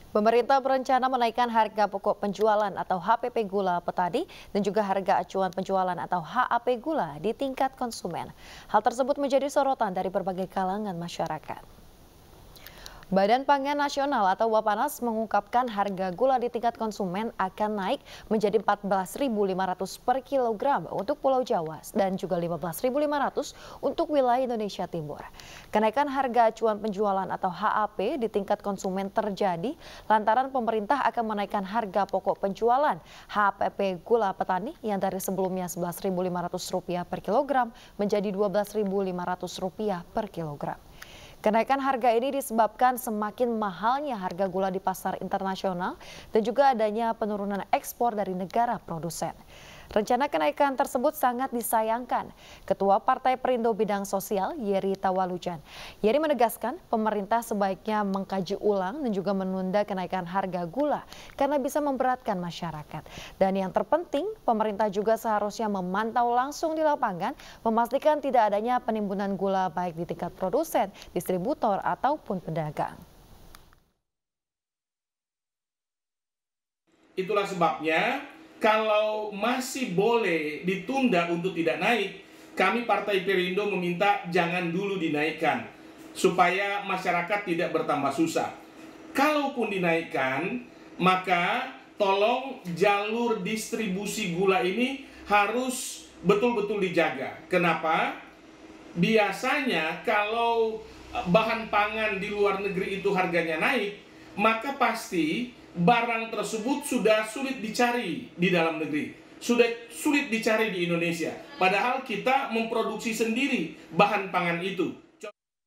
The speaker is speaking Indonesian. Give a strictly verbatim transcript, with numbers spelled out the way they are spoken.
Pemerintah berencana menaikkan harga pokok penjualan atau H P P gula petani dan juga harga acuan penjualan atau H A P gula di tingkat konsumen. Hal tersebut menjadi sorotan dari berbagai kalangan masyarakat. Badan Pangan Nasional atau Bappenas mengungkapkan harga gula di tingkat konsumen akan naik menjadi empat belas ribu lima ratus per kilogram untuk Pulau Jawa dan juga lima belas ribu lima ratus untuk wilayah Indonesia Timur. Kenaikan harga acuan penjualan atau H A P di tingkat konsumen terjadi lantaran pemerintah akan menaikkan harga pokok penjualan H P P gula petani yang dari sebelumnya sebelas ribu lima ratus rupiah per kilogram menjadi dua belas ribu lima ratus rupiah per kilogram. Kenaikan harga ini disebabkan semakin mahalnya harga gula di pasar internasional dan juga adanya penurunan ekspor dari negara produsen. Rencana kenaikan tersebut sangat disayangkan. Ketua Partai Perindo Bidang Sosial, Yeri Tawalujan. Yeri menegaskan pemerintah sebaiknya mengkaji ulang dan juga menunda kenaikan harga gula karena bisa memberatkan masyarakat. Dan yang terpenting, pemerintah juga seharusnya memantau langsung di lapangan, memastikan tidak adanya penimbunan gula baik di tingkat produsen, distributor, ataupun pedagang. Itulah sebabnya kalau masih boleh ditunda untuk tidak naik, kami Partai Perindo meminta jangan dulu dinaikkan, supaya masyarakat tidak bertambah susah. Kalaupun dinaikkan, maka tolong jalur distribusi gula ini harus betul-betul dijaga. Kenapa? Biasanya kalau bahan pangan di luar negeri itu harganya naik, maka pasti barang tersebut sudah sulit dicari di dalam negeri, sudah sulit dicari di Indonesia. Padahal kita memproduksi sendiri bahan pangan itu.